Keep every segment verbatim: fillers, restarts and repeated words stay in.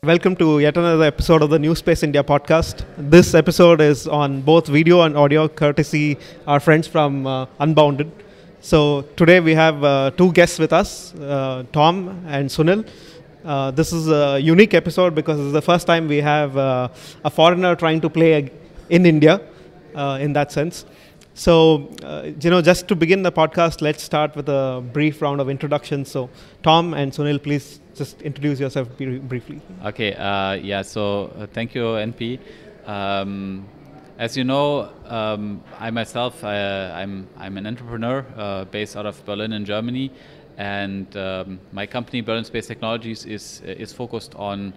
Welcome to yet another episode of the Newspace India podcast. This episode is on both video and audio, courtesy our friends from uh, Unbounded. So today we have uh, two guests with us, uh, Tom and Sunil. Uh, this is a unique episode because it's the first time we have uh, a foreigner trying to play a, in India, uh, in that sense. So, uh, you know, just to begin the podcast, let's start with a brief round of introductions. So, Tom and Sunil, please just introduce yourself br- briefly. Okay, uh, yeah, so uh, thank you, N P. Um, as you know, um, I myself, uh, I'm, I'm an entrepreneur uh, based out of Berlin in Germany. And um, my company, Berlin Space Technologies, is, is focused on,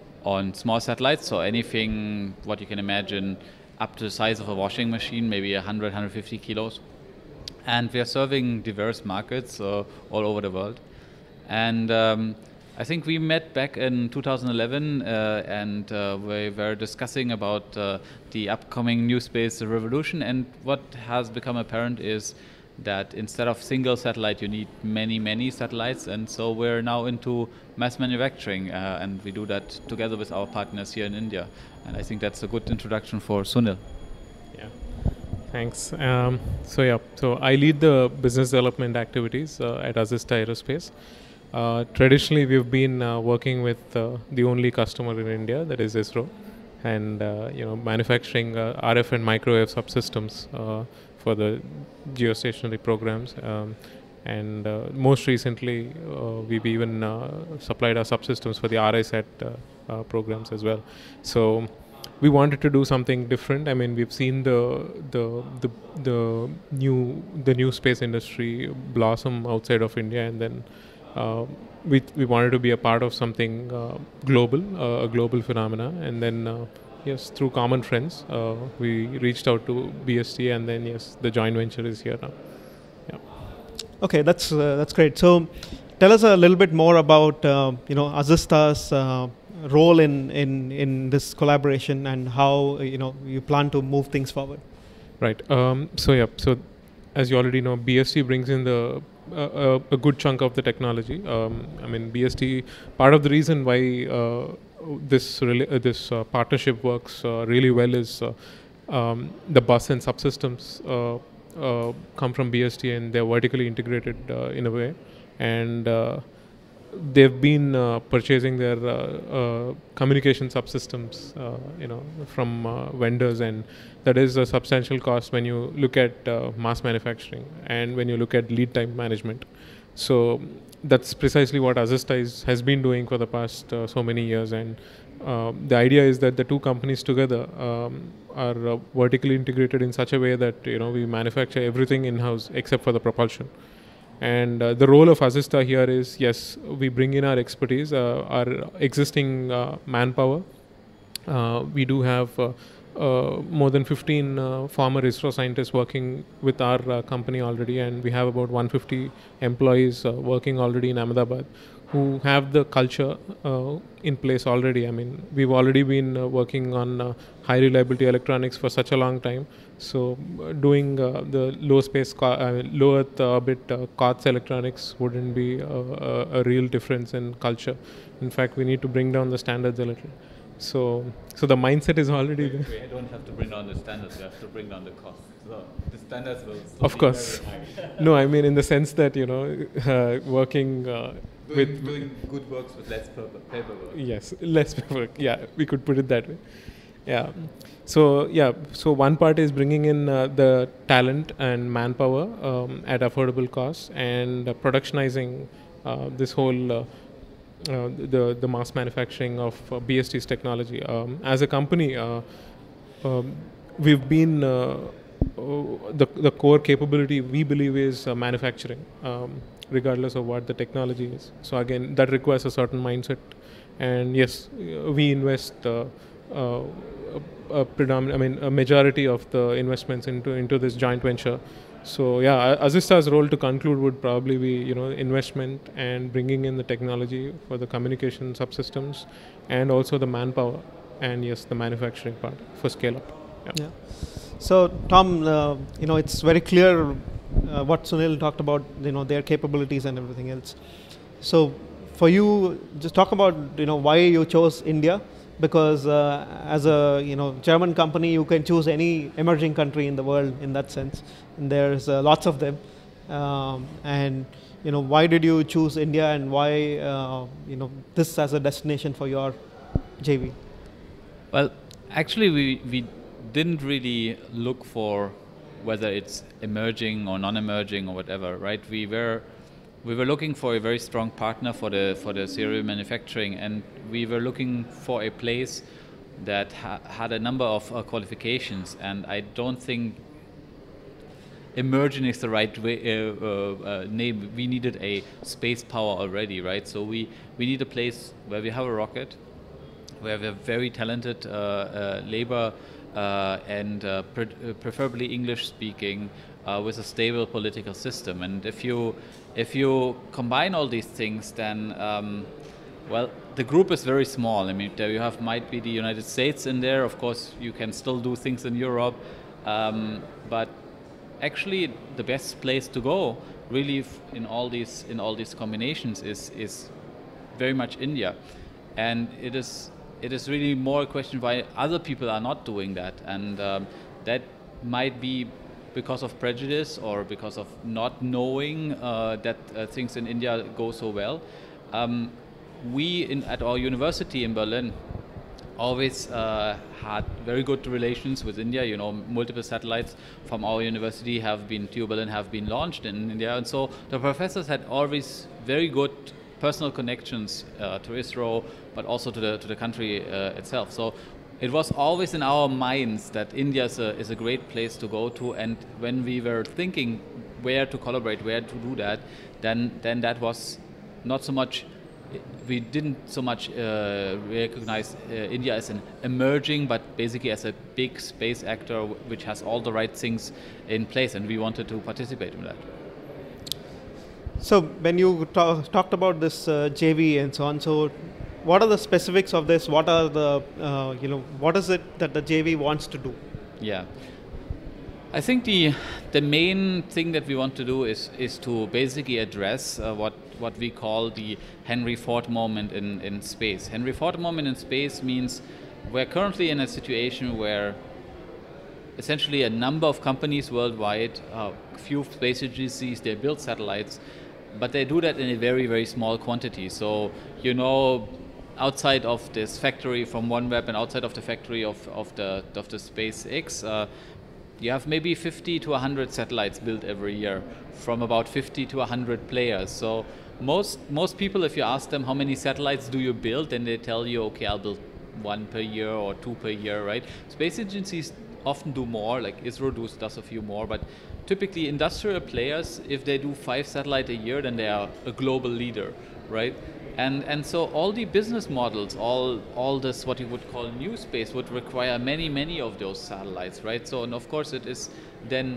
on small satellites. So anything, what you can imagine, up to the size of a washing machine, maybe one hundred, one hundred fifty kilos. And we are serving diverse markets uh, all over the world. And um, I think we met back in two thousand eleven uh, and uh, we were discussing about uh, the upcoming new space revolution. And what has become apparent is that instead of single satellite, you need many, many satellites. And so we're now into mass manufacturing, uh, and we do that together with our partners here in India. And I think that's a good introduction for Sunil. Yeah, thanks. Um, so yeah, so I lead the business development activities uh, at Azista Aerospace. Uh, traditionally, we've been uh, working with uh, the only customer in India, that is ISRO, and uh, you know, manufacturing uh, R F and microwave subsystems uh, for the geostationary programs. Um, and uh, most recently, uh, we've even uh, supplied our subsystems for the R I SAT uh, uh, programs as well. So we wanted to do something different. I mean, we've seen the the the, the new the new space industry blossom outside of India, and then uh, we we wanted to be a part of something uh, global, uh, a global phenomena. And then uh, yes, through common friends, uh, we reached out to B S T, and then yes, the joint venture is here now. Yeah. Okay, that's uh, that's great. So, tell us a little bit more about uh, you know Azista's uh, role in, in in this collaboration and how you know you plan to move things forward. Right. Um, so yeah. So as you already know, B S T brings in the uh, a, a good chunk of the technology. Um, I mean, B S T. Part of the reason why uh, this rela- uh, this uh, partnership works uh, really well is uh, um, the bus and subsystems uh, uh, come from B S T, and they're vertically integrated uh, in a way, and uh, they've been uh, purchasing their uh, uh, communication subsystems, uh, you know, from uh, vendors, and that is a substantial cost when you look at uh, mass manufacturing and when you look at lead time management. So that's precisely what Azista is, has been doing for the past uh, so many years, and uh, the idea is that the two companies together um, are uh, vertically integrated in such a way that you know we manufacture everything in-house except for the propulsion. And uh, the role of Azista here is, yes, we bring in our expertise, uh, our existing uh, manpower. Uh, we do have uh, uh, more than fifteen uh, former ISRO scientists working with our uh, company already, and we have about one hundred fifty employees uh, working already in Ahmedabad who have the culture uh, in place already. I mean, we've already been uh, working on uh, high reliability electronics for such a long time. So uh, doing uh, the low space, co- uh, low Earth orbit uh, C O T S electronics wouldn't be a, a, a real difference in culture. In fact, we need to bring down the standards a little. So, so the mindset is already there. We don't have to bring down the standards, we have to bring down the costs. So the standards will still of be course. very high. No, I mean in the sense that, you know, uh, working uh, Doing, with... doing good works with less paper, paperwork. Yes, less paperwork. Yeah, we could put it that way. Yeah. So, yeah, so one part is bringing in uh, the talent and manpower um, at affordable costs, and uh, productionizing uh, this whole uh, uh, the the mass manufacturing of uh, B S T's technology. Um, as a company, uh, um, we've been uh, uh, the the core capability we believe is uh, manufacturing, um, regardless of what the technology is. So again, that requires a certain mindset, and yes, we invest. Uh, uh, a, a predominant, I mean, a majority of the investments into into this joint venture. So yeah, Azista's role to conclude would probably be, you know, investment and bringing in the technology for the communication subsystems, and also the manpower, and yes, the manufacturing part for scale up. Yeah. Yeah. So Tom, uh, you know, it's very clear uh, what Sunil talked about, you know, their capabilities and everything else. So for you, just talk about you know why you chose India, because uh, as a you know German company, you can choose any emerging country in the world in that sense, and there's uh, lots of them. Um, and you know why did you choose India, and why uh, you know this as a destination for your J V? Well, actually, we we didn't really look for whether it's emerging or non-emerging or whatever, right? We were we were looking for a very strong partner for the for the serial manufacturing, and we were looking for a place that ha had a number of uh, qualifications. And I don't think emerging is the right way, uh, uh, uh, name. We needed a space power already, right? So we we need a place where we have a rocket, where we have very talented uh, uh, labor. Uh, and uh, pre preferably English speaking, uh, with a stable political system. And if you if you combine all these things, then um, well, the group is very small. I mean, there you have might be the United States in there. Of course, you can still do things in Europe, um, but actually, the best place to go, really, f in all these in all these combinations, is is very much India, and it is. It is really more a question why other people are not doing that, and um, that might be because of prejudice or because of not knowing uh, that uh, things in India go so well. Um, we in, at our university in Berlin always uh, had very good relations with India. You know, multiple satellites from our university have been, T U Berlin have been launched in India, and so the professors had always very good personal connections uh, to ISRO, but also to the to the country uh, itself. So it was always in our minds that India is a, is a great place to go to. And when we were thinking where to collaborate, where to do that, then then that was not so much. We didn't so much uh, recognize uh, India as an emerging, but basically as a big space actor which has all the right things in place, and we wanted to participate in that. So when you ta talked about this uh, J V and so on, so what are the specifics of this? What are the, uh, you know, what is it that the J V wants to do? Yeah, I think the the main thing that we want to do is is to basically address uh, what what we call the Henry Ford moment in in space. Henry Ford moment in space means we're currently in a situation where essentially a number of companies worldwide, uh, few space agencies, they build satellites, but they do that in a very, very small quantity. So, you know, outside of this factory from OneWeb and outside of the factory of, of the of the SpaceX, uh, you have maybe fifty to one hundred satellites built every year from about fifty to one hundred players. So most most people, if you ask them how many satellites do you build, then they tell you, okay, I'll build one per year or two per year, right? Space agencies often do more, like ISRO does, does a few more, but typically industrial players, if they do five satellites a year, then they are a global leader, right? And and so all the business models, all all this what you would call new space would require many, many of those satellites, right? So, and of course it is then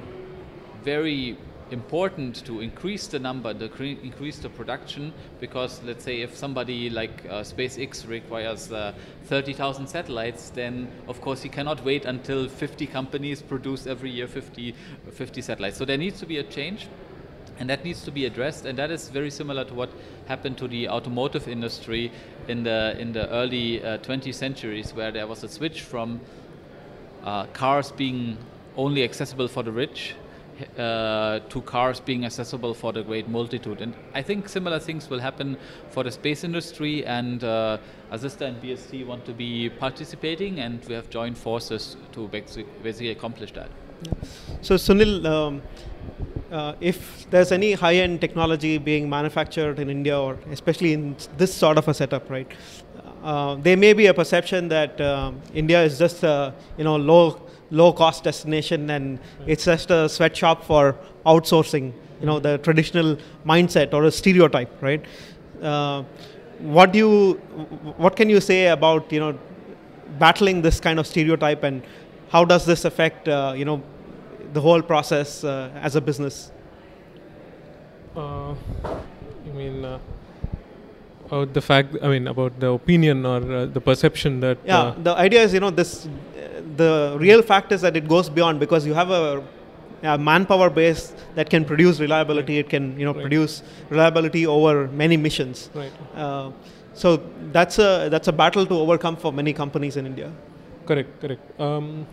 very important to increase the number, the increase the production, because let's say if somebody like uh, SpaceX requires uh, thirty thousand satellites, then of course he cannot wait until fifty companies produce every year fifty, fifty satellites. So there needs to be a change, and that needs to be addressed, and that is very similar to what happened to the automotive industry in the in the early uh, twentieth centuries, where there was a switch from uh, cars being only accessible for the rich Uh, to cars being accessible for the great multitude. And I think similar things will happen for the space industry, and uh, Azista and B S T want to be participating, and we have joined forces to basically accomplish that. So Sunil, um, uh, if there's any high-end technology being manufactured in India, or especially in this sort of a setup, right, uh, there may be a perception that um, India is just a you know low low-cost destination, and it's just a sweatshop for outsourcing, you know, the traditional mindset or a stereotype, right? Uh, what do you, what can you say about, you know, battling this kind of stereotype, and how does this affect, uh, you know, the whole process uh, as a business? Uh, you mean uh, uh, the fact, I mean, about the opinion or uh, the perception that... Yeah, uh, the idea is, you know, this, the real fact is that it goes beyond, because you have a a manpower base that can produce reliability. It can you know Right. produce reliability over many missions. Right. Uh, so that's a that's a battle to overcome for many companies in India. Correct, correct. Um,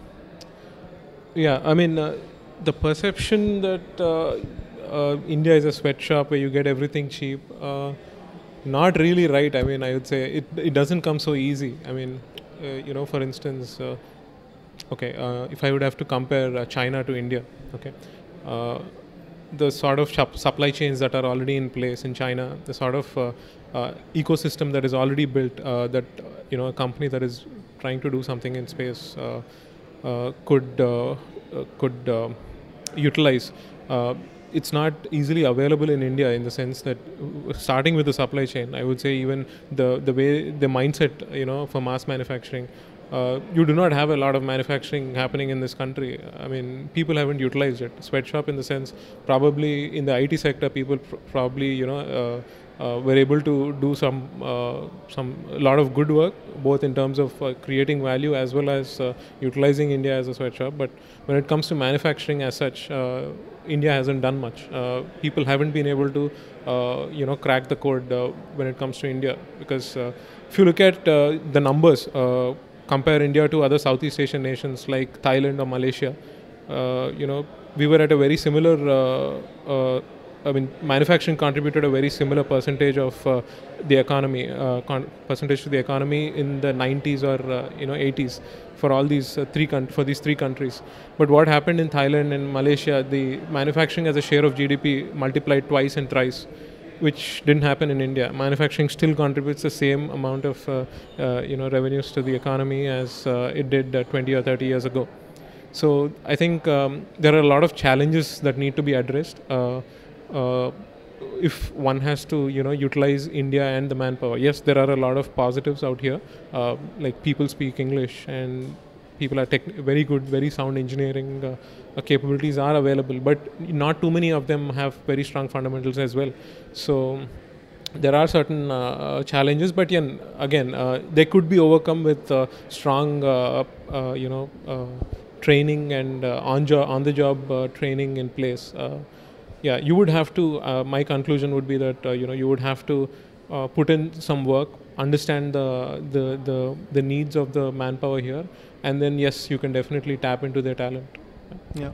yeah, I mean, uh, the perception that uh, uh, India is a sweatshop where you get everything cheap, uh, not really right. I mean, I would say it, it doesn't come so easy. I mean, uh, you know, for instance, uh, okay, uh, if I would have to compare uh, China to India, okay, uh, the sort of shop supply chains that are already in place in China, the sort of uh, uh, ecosystem that is already built, uh, that uh, you know, a company that is trying to do something in space uh, uh, could uh, uh, could uh, utilize. Uh, it's not easily available in India, in the sense that uh, starting with the supply chain, I would say even the the way the mindset, you know, for mass manufacturing. Uh, you do not have a lot of manufacturing happening in this country. I mean, people haven't utilized it. Sweatshop, in the sense, probably in the I T sector, people pr- probably you know uh, uh, were able to do some uh, some a lot of good work, both in terms of uh, creating value as well as uh, utilizing India as a sweatshop. But when it comes to manufacturing as such, uh, India hasn't done much. Uh, people haven't been able to uh, you know crack the code uh, when it comes to India, because uh, if you look at uh, the numbers. Uh, compare India to other Southeast Asian nations like Thailand or Malaysia, uh, you know, we were at a very similar, uh, uh, I mean, manufacturing contributed a very similar percentage of uh, the economy, uh, con- percentage to the economy in the nineties or, uh, you know, eighties for all these uh, three, con- for these three countries. But what happened in Thailand and Malaysia, the manufacturing as a share of G D P multiplied twice and thrice, which didn't happen in India. Manufacturing still contributes the same amount of uh, uh, you know revenues to the economy as uh, it did uh, twenty or thirty years ago. So I think um, there are a lot of challenges that need to be addressed uh, uh, if one has to you know utilize India and the manpower. Yes, there are a lot of positives out here, uh, like people speak English and people are tech- very good, very sound engineering uh, uh, capabilities are available, but not too many of them have very strong fundamentals as well. So there are certain uh, challenges, but yeah, again, uh, they could be overcome with uh, strong, uh, uh, you know, uh, training and uh, on job, on the job uh, training in place. Uh, yeah, you would have to. Uh, my conclusion would be that uh, you know you would have to uh, put in some work, understand the the the the needs of the manpower here, and then yes, you can definitely tap into their talent. Yeah.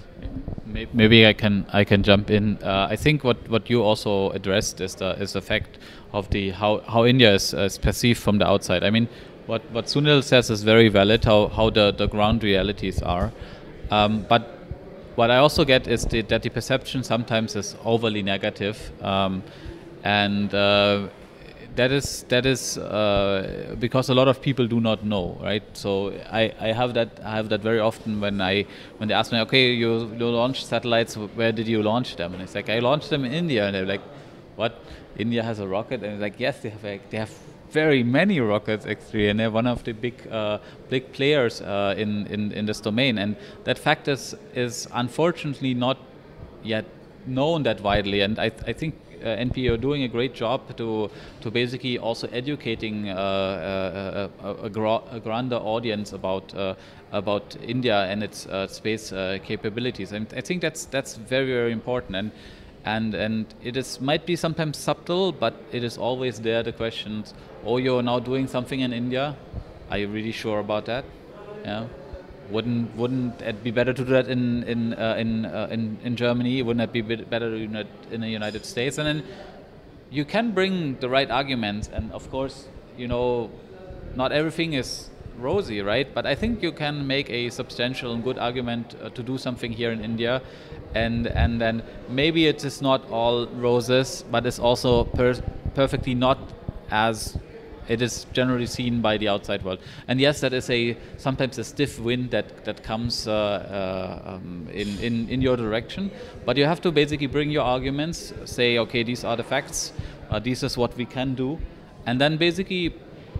Maybe I can I can jump in. Uh, I think what, what you also addressed is the is the fact of the how, how India is, uh, is perceived from the outside. I mean, what, what Sunil says is very valid. How how the, the ground realities are, um, but what I also get is the, that the perception sometimes is overly negative, um, and uh, that is that is uh, because a lot of people do not know, right? So I, I have that I have that very often when I when they ask me, okay, you, you launch satellites, where did you launch them? And it's like, I launched them in India, and they're like, what? India has a rocket? And it's like, yes, they have like, they have very many rockets actually, and they're one of the big uh, big players uh, in, in in this domain. And that fact is is unfortunately not yet known that widely. And I I think. Uh, N P are doing a great job to to basically also educating uh, uh, a, a, gra- a grander audience about uh, about India and its uh, space uh, capabilities, and I think that's that's very very important. And and and it is might be sometimes subtle, but it is always there. The questions: oh, you're now doing something in India. Are you really sure about that? Yeah. Wouldn't wouldn't it be better to do that in in uh, in, uh, in in Germany? Wouldn't it be better to do it in the United States? And then you can bring the right arguments, and of course, you know, not everything is rosy, right? But I think you can make a substantial and good argument uh, to do something here in India, and and then maybe it is not all roses, but it's also per- perfectly not as it is generally seen by the outside world. And yes, that is a sometimes a stiff wind that that comes uh, uh, um, in, in in your direction. But you have to basically bring your arguments, say, okay, these are the facts, uh, this is what we can do, and then basically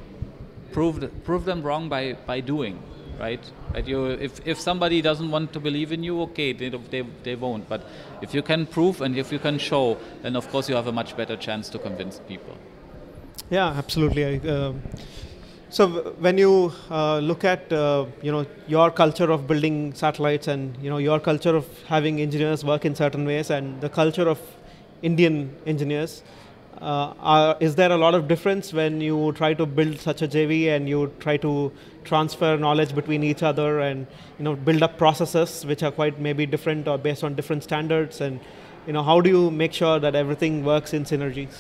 prove th- prove them wrong by by doing. Right? Right? You, if if somebody doesn't want to believe in you, okay, they they they won't. But if you can prove and if you can show, then of course you have a much better chance to convince people. Yeah, absolutely. I, uh, So w- when you uh, look at uh, you know your culture of building satellites and you know your culture of having engineers work in certain ways and the culture of Indian engineers, uh, are, is there a lot of difference when you try to build such a J V and you try to transfer knowledge between each other and you know build up processes which are quite maybe different or based on different standards, and you know how do you make sure that everything works in synergies?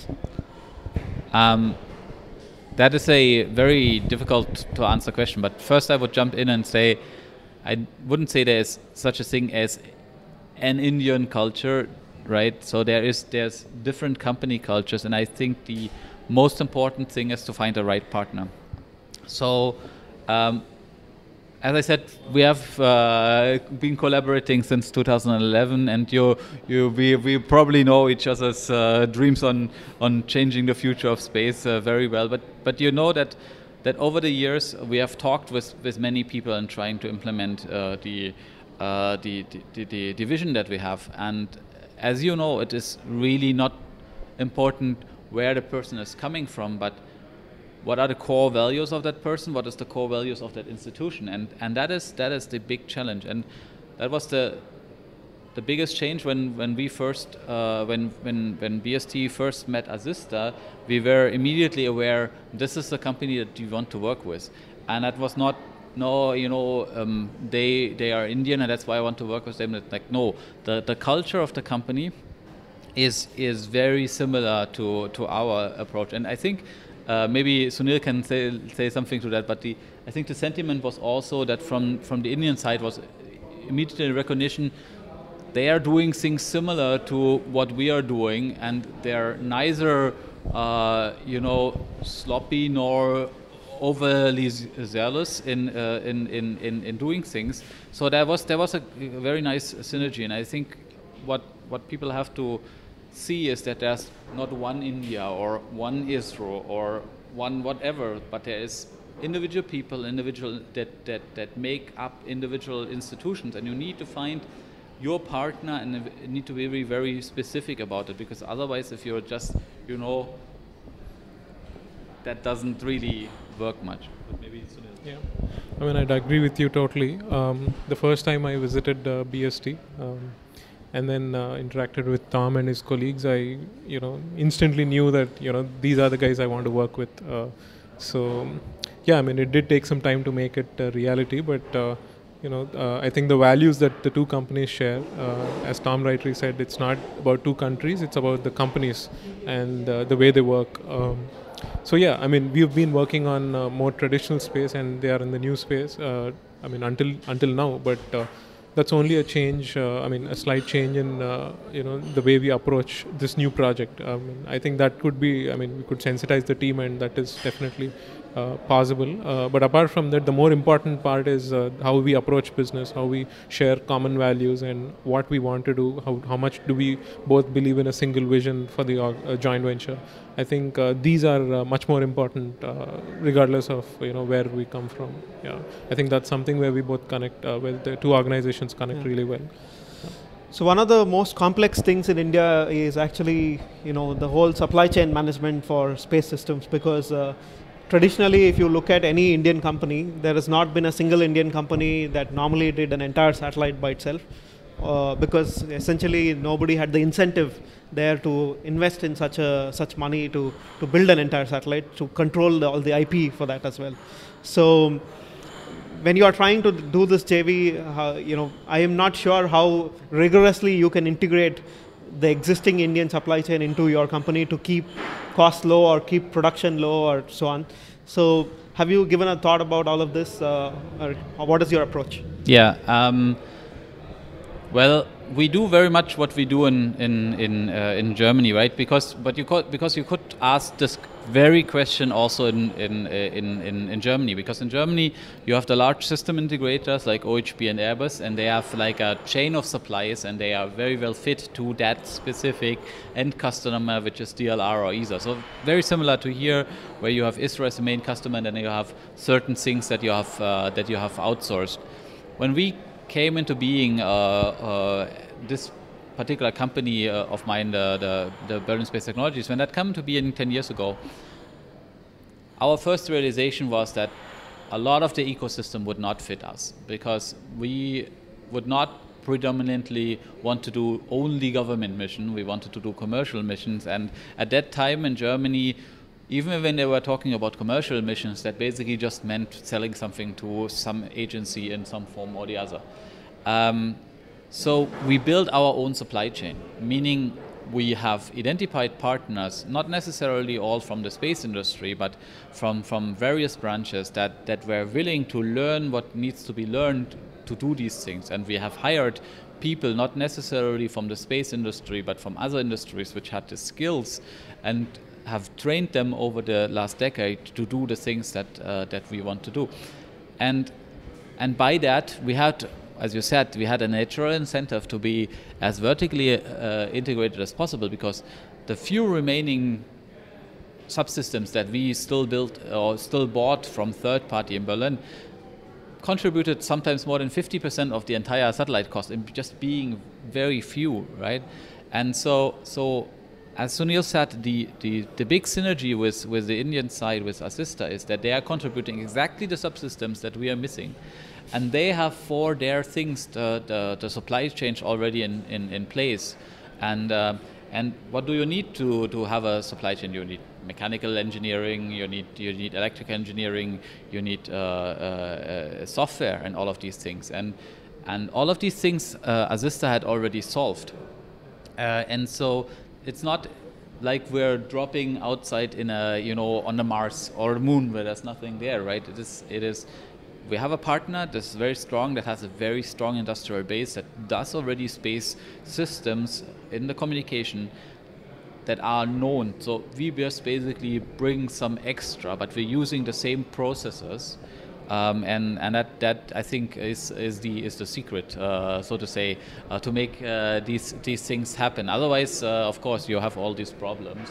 Um, that is a very difficult to answer question, but first I would jump in and say I wouldn't say there is such a thing as an Indian culture, right? So there is there's different company cultures, and I think the most important thing is to find the right partner. So um, as I said, we have uh, been collaborating since two thousand eleven, and you, you, we, we probably know each other's uh, dreams on on changing the future of space uh, very well. But but you know that that over the years we have talked with, with many people and trying to implement uh, the, uh, the, the the the vision that we have. And as you know, it is really not important where the person is coming from, but what are the core values of that person? What is the core values of that institution? And and that is that is the big challenge. And that was the the biggest change when when we first uh, when when when B S T first met Azista. We were immediately aware this is the company that you want to work with, and that was not no you know um, they they are Indian and that's why I want to work with them. It's like no, the the culture of the company is is very similar to to our approach, and I think. Uh, maybe Sunil can say, say something to that, but the, I think the sentiment was also that from, from the Indian side was immediately recognition they are doing things similar to what we are doing, and they're neither uh, you know sloppy nor overly zealous in, uh, in, in, in, in doing things. So there was there was a very nice synergy, and I think what what people have to see is that there's not one India or one ISRO or one whatever, but there is individual people, individual that, that, that make up individual institutions, and you need to find your partner and you need to be very, very specific about it, because otherwise if you're just, you know, that doesn't really work much. But maybe Sunil. Yeah, I mean, I'd agree with you totally. Um, the first time I visited uh, B S T, um, and then uh, interacted with Tom and his colleagues, I, you know, instantly knew that, you know, these are the guys I want to work with. Uh, so, yeah, I mean, it did take some time to make it a reality, but, uh, you know, uh, I think the values that the two companies share, uh, as Tom rightly said, it's not about two countries, it's about the companies and uh, the way they work. Um, so, yeah, I mean, we've been working on uh, more traditional space, and they are in the new space, uh, I mean, until until now, but uh, that's only a change, uh, I mean, a slight change in, uh, you know, the way we approach this new project. I mean, I think that could be, I mean, we could sensitize the team, and that is definitely uh, possible. Uh, but apart from that, the more important part is uh, how we approach business, how we share common values and what we want to do, how, how much do we both believe in a single vision for the uh, joint venture. I think uh, these are uh, much more important, uh, regardless of, you know, where we come from. Yeah, I think that's something where we both connect, uh, where the two organizations connect yeah. really well. Yeah. So one of the most complex things in India is actually, you know, the whole supply chain management for space systems, because uh, traditionally, if you look at any Indian company, there has not been a single Indian company that normally did an entire satellite by itself, uh, because essentially nobody had the incentive there to invest in such a such money to to build an entire satellite, to control the, all the I P for that as well. So when you are trying to do this J V, uh, you know, I am not sure how rigorously you can integrate the existing Indian supply chain into your company to keep costs low or keep production low or so on. So have you given a thought about all of this, uh, or what is your approach? Yeah. Um, well, we do very much what we do in in in, uh, in Germany, right? Because but you could because you could ask this very question also in in, in in in Germany, because in Germany you have the large system integrators like O H B and Airbus, and they have like a chain of suppliers, and they are very well fit to that specific end customer, which is D L R or E S A. So very similar to here, where you have ISRO as the main customer, and then you have certain things that you have uh, that you have outsourced. When we came into being, uh, uh, this particular company uh, of mine, the, the, the Berlin Space Technologies, when that came to being ten years ago, our first realization was that a lot of the ecosystem would not fit us, because we would not predominantly want to do only government mission. We wanted to do commercial missions, and at that time in Germany, even when they were talking about commercial missions, that basically just meant selling something to some agency in some form or the other. Um, so we built our own supply chain, meaning we have identified partners, not necessarily all from the space industry, but from, from various branches that, that were willing to learn what needs to be learned to do these things. And we have hired people, not necessarily from the space industry, but from other industries which had the skills, and have trained them over the last decade to do the things that, uh, that we want to do. And, and by that, we had, as you said, we had a natural incentive to be as vertically uh, integrated as possible, because the few remaining subsystems that we still built or still bought from third party in Berlin contributed sometimes more than fifty percent of the entire satellite cost in just being very few, right? And so, so as Sunil said, the, the, the big synergy with, with the Indian side, with Azista, is that they are contributing exactly the subsystems that we are missing. And they have for their things the, the, the supply chain already in, in, in place. And, uh, and what do you need to, to have a supply chain? You need mechanical engineering, you need, you need electrical engineering, you need uh, uh, uh, software and all of these things. And, and all of these things uh, Azista had already solved. Uh, and so it's not like we're dropping outside in a, you know, on the Mars or the moon where there's nothing there, right? It is, it is, we have a partner that's very strong, that has a very strong industrial base, that does already space systems in the communication that are known. So we just basically bring some extra, but we're using the same processes. Um, and and that, that I think is is the is the secret, uh, so to say, uh, to make uh, these these things happen. Otherwise, uh, of course, you have all these problems.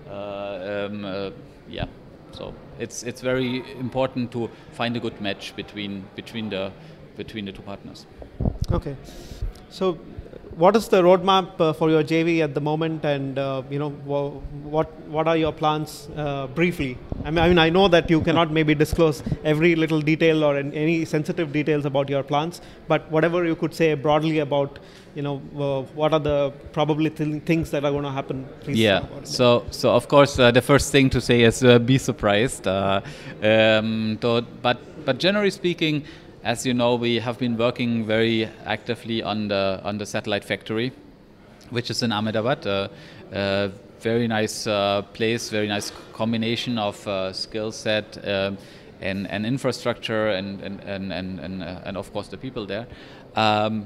Uh, um, uh, yeah, so it's it's very important to find a good match between between the between the two partners. Okay, so what is the roadmap uh, for your J V at the moment, and uh, you know what what are your plans uh, briefly? I mean, I mean, I know that you cannot maybe disclose every little detail or any sensitive details about your plans, but whatever you could say broadly about, you know, uh, what are the probably th things that are going to happen? Please. Yeah. So, so of course, uh, the first thing to say is uh, be surprised. Uh, um, to, but but generally speaking, as you know, we have been working very actively on the on the satellite factory, which is in Ahmedabad. Uh, uh, very nice uh, place, very nice combination of uh, skill set um, and, and infrastructure, and and and and and, uh, and of course the people there. Um,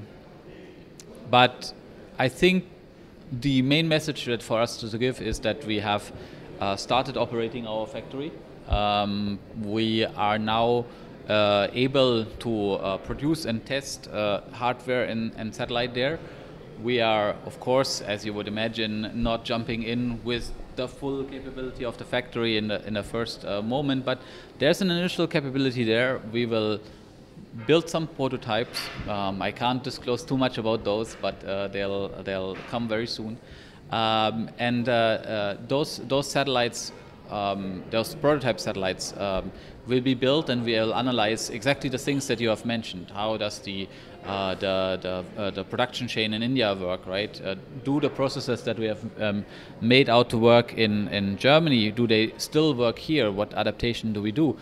but I think the main message that for us to give is that we have uh, started operating our factory. Um, we are now Uh, able to uh, produce and test uh, hardware and, and satellite there. We are, of course, as you would imagine, not jumping in with the full capability of the factory in the, in the first uh, moment, but there's an initial capability there. We will build some prototypes. Um, I can't disclose too much about those, but uh, they'll, they'll come very soon. Um, and uh, uh, those, those satellites, um, those prototype satellites, um, will be built, and we'll analyze exactly the things that you have mentioned. How does the uh, the the, uh, the production chain in India work, right? Uh, do the processes that we have um, made out to work in in Germany, do they still work here? What adaptation do we do?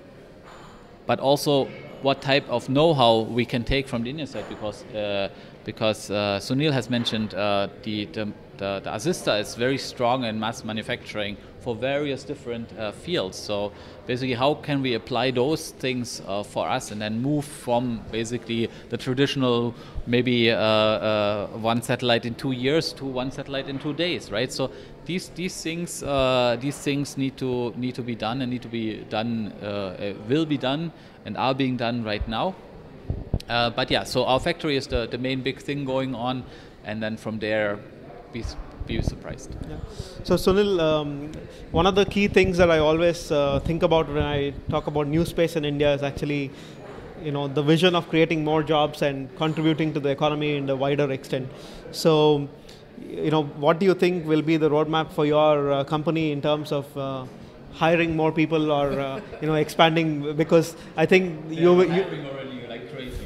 But also, what type of know-how we can take from the Indian side, because uh, because uh, Sunil has mentioned uh, the, the the the Azista is very strong in mass manufacturing for various different uh, fields. So basically, how can we apply those things uh, for us, and then move from basically the traditional maybe uh, uh, one satellite in two years to one satellite in two days, right? So these these things uh, these things need to need to be done, and need to be done uh, will be done and are being done right now. Uh, but yeah, so our factory is the the main big thing going on, and then from there, be be surprised. Yeah. So Sunil, um, one of the key things that I always uh, think about when I talk about Newspace in India is actually, you know, the vision of creating more jobs and contributing to the economy in a wider extent. So, you know, what do you think will be the roadmap for your uh, company in terms of uh, hiring more people or uh, you know expanding? Because I think you, you already like crazy.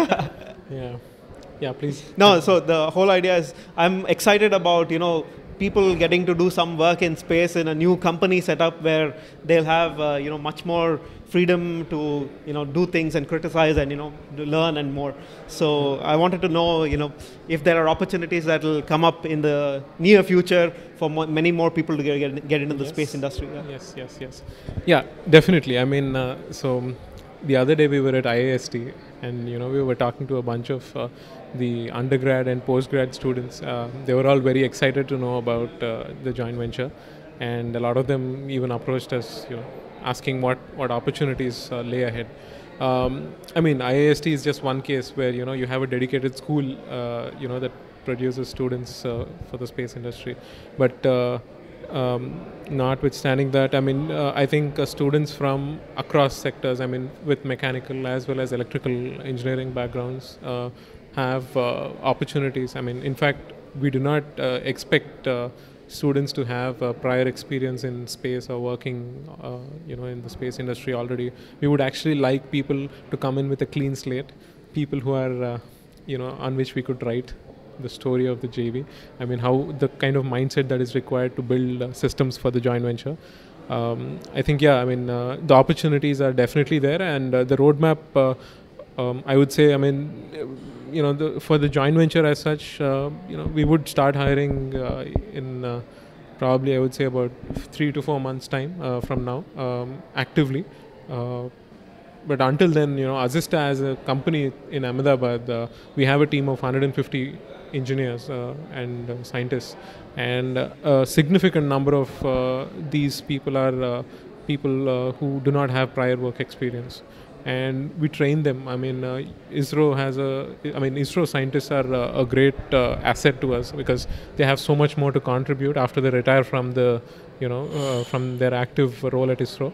Yeah. Yeah, please. No, so the whole idea is I'm excited about, you know, people getting to do some work in space in a new company setup where they'll have, uh, you know, much more freedom to, you know, do things and criticize and, you know, to learn and more. So I wanted to know, you know, if there are opportunities that will come up in the near future for mo- many more people to get, get into the Yes. space industry. Yeah. Yes, yes, yes. Yeah, definitely. I mean, uh, so the other day we were at I A S T, and you know we were talking to a bunch of uh, the undergrad and postgrad students. Uh, they were all very excited to know about uh, the joint venture, and a lot of them even approached us, you know, asking what what opportunities uh, lay ahead. Um, I mean, I A S T is just one case where you know you have a dedicated school, uh, you know, that produces students uh, for the space industry, but uh, um, notwithstanding that, I mean, uh, I think uh, students from across sectors, I mean, with mechanical as well as electrical engineering backgrounds, uh, have uh, opportunities. I mean, in fact, we do not uh, expect uh, students to have uh, prior experience in space or working, uh, you know, in the space industry already. We would actually like people to come in with a clean slate, people who are, uh, you know, on which we could write the story of the J V. I mean, how the kind of mindset that is required to build uh, systems for the joint venture. Um, I think, yeah, I mean, uh, the opportunities are definitely there, and uh, the roadmap, uh, um, I would say, I mean, you know, the, for the joint venture as such, uh, you know, we would start hiring uh, in uh, probably, I would say, about three to four months' time uh, from now, um, actively. Uh, But until then, you know, Azista as a company in Ahmedabad, uh, we have a team of one hundred fifty engineers uh, and uh, scientists, and uh, a significant number of uh, these people are uh, people uh, who do not have prior work experience, and we train them. I mean, uh, ISRO has a, I mean, ISRO scientists are uh, a great uh, asset to us because they have so much more to contribute after they retire from the, you know, uh, from their active role at ISRO.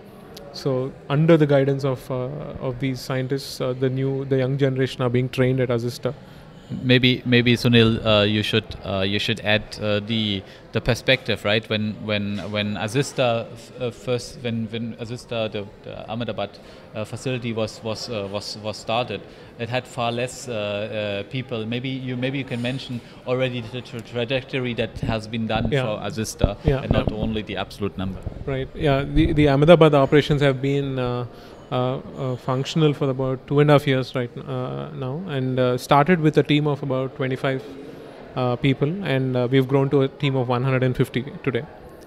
So under the guidance of uh, of these scientists, uh, the new the young generation are being trained at Azista. Maybe, maybe Sunil, uh, you should uh, you should add uh, the the perspective, right? When when when Azista f- uh, first when when Azista the, the Ahmedabad uh, facility was was uh, was was started, it had far less uh, uh, people. Maybe you maybe you can mention already the tra- trajectory that has been done Yeah. for Azista, Yeah, and not yeah. only the absolute number. Right. Yeah. The the Ahmedabad operations have been uh, uh, uh, functional for about two and a half years right uh, now, and uh, started with a team of about twenty-five uh, people, and uh, we've grown to a team of one hundred fifty today.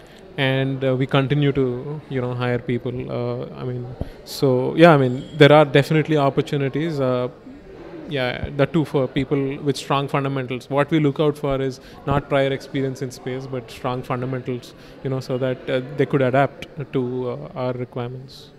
And uh, we continue to, you know, hire people. Uh, I mean, so yeah, I mean, there are definitely opportunities. Uh, yeah, that too for people with strong fundamentals. What we look out for is not prior experience in space, but strong fundamentals, you know, so that uh, they could adapt to uh, our requirements.